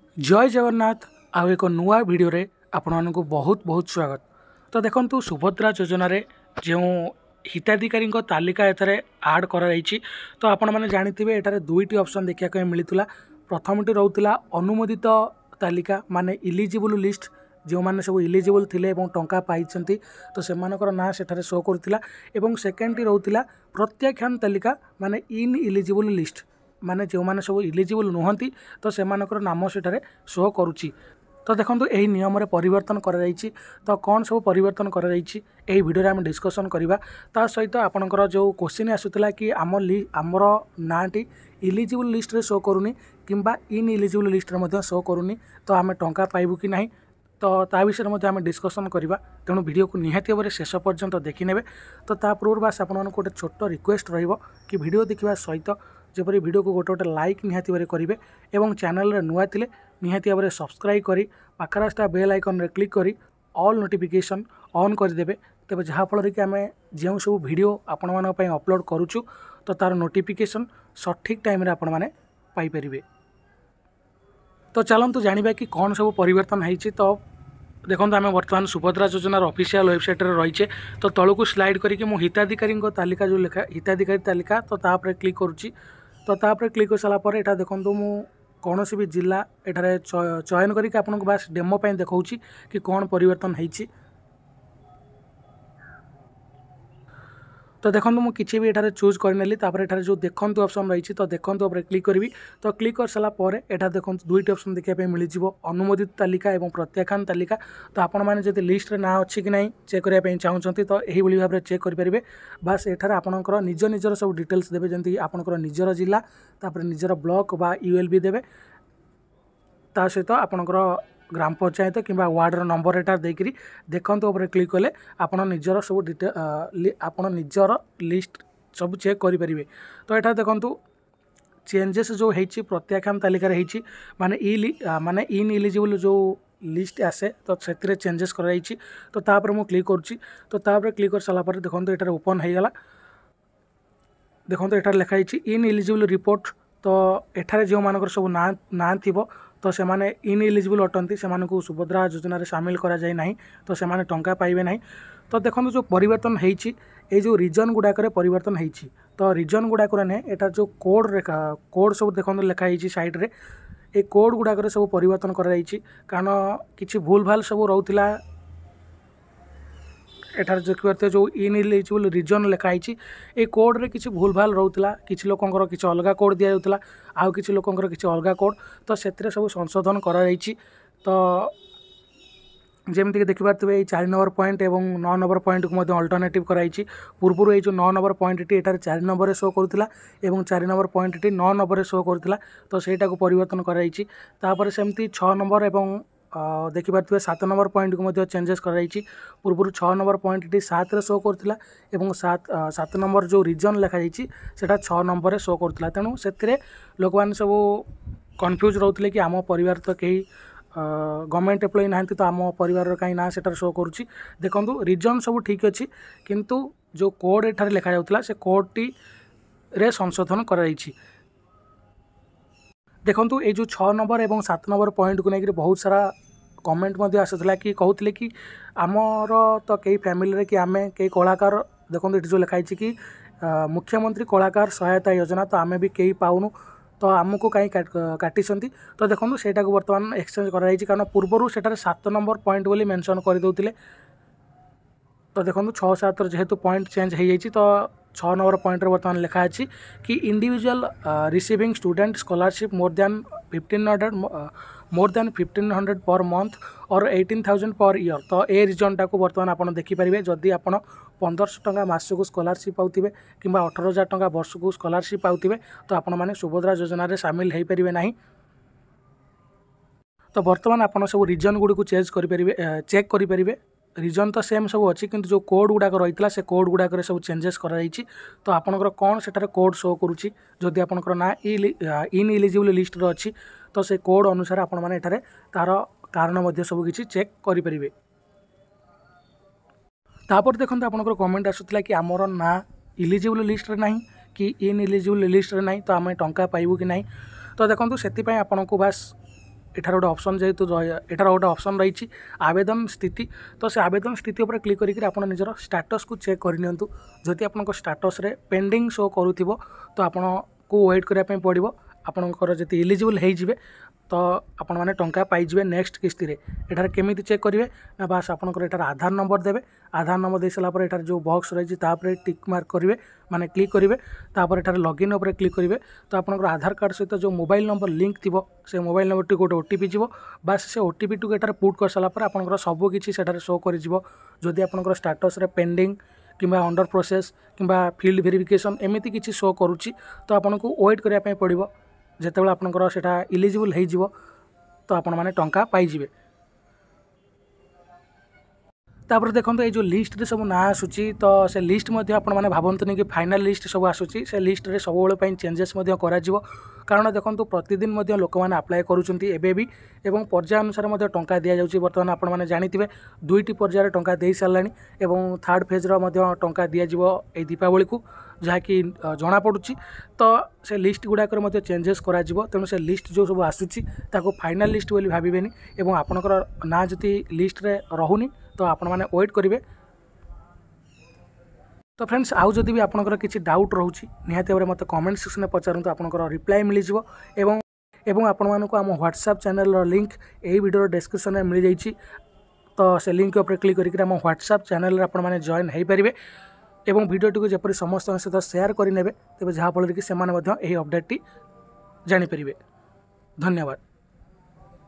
जय जगन्नाथ आउ एक नुआ भिडियो रे आपण मानक बहुत बहुत स्वागत। तो देखंतु सुभद्रा योजना रे जो हिताधिकारी तालिका एथरे आड कराई तो आपण माने जानिथिबे एटारे दुईटी ऑप्शन देखिया को मिलितुला। प्रथमटी रहउतिला अनुमोदित तालिका माने इलिजिबल लिस्ट जो माने सब इलिजिबल थिले एवं टंका पाइछंती तो सेमानकर ना सेठारे शो करथिला। एवं सेकेंडटी रहउतिला प्रत्याख्यान तालिका माने इन इलिजिबल लिस्ट माने जो माने सब इलिजिबल नुहंती तो सेमानकर नाम सेठारे शो करुची। तो देखो यही नियम रे परिवर्तन कर तो कौन सब परिवर्तन कर भिडियो रे आम डिस्कसन करवा। ता सहित आपणकर जो क्वेश्चन आसूला कि आमर नाटी इलिजिबल लिस्ट रे शो करूनी किंबा इन इलिजिबल लिस्ट रे शो करूनी तो आम टंका पाइबू कि नहीं तो ता विषय में आम डिस्कसन करवा। तेणु वीडियो को निहाती भाव में शेष पर्यंत देखने तो ता पूर्व बास आप गोटे छोट रिक्वेस्ट कि वीडियो देखा सहित जपरी वीडियो को गोटे गोटे लाइक निहाती भाव करेंगे और चैनल रे नुआ थिले निहाती भाव में सब्सक्राइब करी पाखर आसता बेल आइकन रे क्लिक करी ऑल नोटिफिकेशन ऑन करदेवे। तेज जहाँफल कि आम जो सब वीडियो आपण मान अपलोड करुचु तो तार नोटिफिकेशन सठिक टाइम रे आपण माने पाई परिबे। तो चलतु जानिबा कि कौन सब परिवर्तन होती। तो देखो आम बर्तमान सुभद्रा योजनार ऑफिशियल वेबसाइट रे रहीचे तो तलू स्लाइड करके मु हिताधिकारी तालिका जो लेखा हिताधिकारी तालिका तो तापर क्लिक करुच्ची। तो तापर क्लिक कर सारापर एटा देखो मु कौन भी जिला एठारे चयन करके आपको बास डेमो पे देखा कि कौन परिवर्तन होती। तो देखो मुझे किसी भी एठारे चूज करनेली एठारे जो देखंतु ऑप्शन रही तो देखंतु ऊपर क्लिक करी तो क्लिक कर सारा पर एठा देखो दुईटी ऑप्शन देखा मिल जाव अनुमोदित तालिका और प्रत्याख्यान तालिका। तो आपण मैंने जब लिस्ट रे ना अच्छी कि नहीं चेक करने चाहते तो यही भाव में चेक करेंगे। बास एठारे आपणकर निज निजर सब डिटेल्स देवे जमी आपणकर निजर जिला तापर निजर ब्लॉक बा यूएलबी देवे ता सहित आपणकर ग्राम पंचायत किंबा वार्डर नंबर एटा देकरी देखंतु ऊपर क्लिक कले आपण निजर सब डिटेल आपण निजर लिस्ट सब चेक करेंगे। तो यहाँ देखंतु चेंजेस जो होती प्रत्याख्यान तालिकार होती माने इन इलिजिबल जो लिस्ट आसे तो से चेंजेस कराई तो तापर मु क्लिक करुच्ची। तो तापर क्लिक कर सारा पर देखो ये ओपन हो गला। देखो ये लिखाई इन इलिजिबल रिपोर्ट तो एठारे जो मानकर सब ना थी तो से माने इन इलिजिबल अटंती से सुभद्रा योजना रे शामिल करा जाए नहीं तो से माने टंका पाइबे नहीं। तो देखो जो परिवर्तन होती ये जो रिजन गुड़ाक परिवर्तन होती तो रिजन गुड़ाक ने एटा जो कोड सब देखो लिखाई साइड रे ये कोड गुड़ाक सब परिवर्तन कराई कारण किसी भूल भाल सब रोला एठार देखिए जो इन इलिजिबल रिजन लिखाई ये कोड रे किसी भूल भाल रोला किसी लोकंर किसी अलग कोड दि जाऊला आउ किसी लोकंर किसी अलग कोड तो से सब संशोधन कराई। तो जमीक देखिपे ये 4 नंबर पॉइंट और 9 नंबर पॉइंट को अल्टरनेटिव कराई पूर्व ये जो 9 नंबर पॉइंट टी एटार 4 नंबर शो करुला और 4 नंबर पॉइंट टी 9 नंबर शो करुला तो सहीटा को परिवर्तन कराई। तापर सेमती 6 नंबर और देखिपे 7 नंबर पॉइंट को चेंजेस कराई पूर्व 6 नंबर पॉइंट टी 7 रे शो करुला और 7 नंबर जो रिजन लिखाई सेटा 6 नंबर शो करुला। तेणु से लोक मैंने सब कन्फ्यूज रोते कि आम परिवार तो कहीं गवर्नमेंट एम्प्लॉय ना तो आम परिवार कहीं ना सेटार शो करुच्ची। देखो रिजन सब ठीक अच्छी किंतु जो कोड एठार लिखा जाउतला से कोड टी रे संशोधन कराई। देखो ये जो 6 नंबर और 7 नंबर पॉइंट को लेकर बहुत सारा कमेंट आसूला कि कहते कि आमर तो कई फैमिली रे कि आम कई कलाकार देखो ये जो लिखाई कि मुख्यमंत्री कलाकार सहायता योजना तो आम भी कई पाऊनु तो आमको कहीं काटी। तो देखो सेटा को बर्तमान एक्सचेंज कराई कारण पूर्वर से 7 नंबर पॉइंट बोली मेंशन कर दौले। तो देखो 6-7 जेहेतु पॉइंट चेंज हो जाए तो 6 नंबर पॉइंट बर्तमान लिखा अच्छी कि individual receiving student scholarship more than 1500 per month और 18,000 पर ईयर। तो ये रिजनटा को बर्तमान आप देखिपारे जदि आप 1500 टंका मासक स्कॉलरशिप पाउथिबे किंबा 18,000 टंका वर्ष को स्कॉलरशिप पाउथिबे तो आपण माने सुभद्रा योजना रे शामिल हो पारे नहीं। तो बर्तमान आप सब रिजन गुड़ी को चेक करेंगे रिजन तो सेम सब अच्छी किंतु जो कोड गुड़ाक रही से कोड गुड़ाक सब चेंजेस कराई। तो आपंकर कौन से कोड शो करुच्ची जदि आपंकर ना इन इलिजिबल लिस्ट रे अच्छी तो से कोड अनुसार आपण मैंने तार कारण सब किसी चेक करेंगे। तापर देखो आपंकर कमेंट आसूला कि आमर ना इलिजिबल लिस्ट रे ना कि इन इलिजिबल लिस्ट रे ना तो आम टंका पाइबू कि नहीं। तो देखो से आपन को बास एठार गोटे ऑप्शन जेहेतु एठार गोटे ऑप्शन रही आवेदन स्थिति तो से आवेदन स्थिति उपर क्लिक करके आप निजर स्टाटस को चेक करनी जदि आप स्टाटस रे पेंडिंग शो करूथिबो तो आपन को वेट करने पड़ो आपणकर जब इलिजिबल होइजिबे तो आपण मैंने टंका पाइबे नेक्स्ट किस्ती रे एठार केमी चेक करेंगे ना बास आपंकर एठार आधार नंबर देवे आधार नंबर दे सारापर एठार जो बॉक्स रही टिक मार्क करेंगे माने क्लिक करेंगे तापर एठार लॉगिन उपर क्लिक करेंगे तो आपंकर आधार कार्ड सहित जो मोबाइल नंबर लिंक थी से मोबाइल नंबर टी गोटे ओटीपी जीव बास से ओटीपी टू एठार पुट कर सारापर आपंकर सबकि शो करदी आपंकर स्टाटस रे पेंडिंग किंबा अंडर प्रोसेस किंबा फील्ड वेरिफिकेशन एमती किसी शो करुच्ची तो आपको वेट करने पड़ो जितेबाला आपंकर सेटा इलिजिबल हो तो आपण मैंने टंका पाइबे। तापर देखो ये जो लिस्ट रे सब ना आसूची तो से लिस्ट आपने भावतुनि कि फाइनाल लिस्ट सब आसूची से लिस्ट रे सब बेले चेंजेस करा कारण देखो प्रतिदिन लोक मैंने अप्लाई करुँच एवं एवं पर्याय अनुसार टंका दि जाऊँगी बर्तमान आपण मैंने जानते दुईटी पर्यायर टंका दे सारा और थर्ड फेज्र टंका दिज्व ये दीपावली को जहाँकि जनापड़ी तो से लिस्ट गुड़ाकर चेंजेस करा तेणु से लिस्ट जो सब आसूची फाइनाल लिस्ट बोली भावेनि और आपणकर ना जदि लिस्ट रे रहुनी तो आपण मैंने वेट करेंगे। तो फ्रेंड्स आउ जदि भी आपंकर किसी डाउट रोचे निहाती भाव में मत कमेंट सेक्शन में पचारतु आपंकर रिप्लाई मिल जाव एवं आपण मानक आम व्हाट्सएप चैनल लिंक यही वीडियो डिस्क्रिप्शन में मिल जाइए तो से लिंक उपर क्लिक करके आम व्हाट्सएप चैनल आपण मैंने जॉइन हो पारे एवं वीडियोटी को जपरी समस्त सहित शेयर करेंगे तेज जहाँफल कि से अपडेट टी जानीपर। धन्यवाद।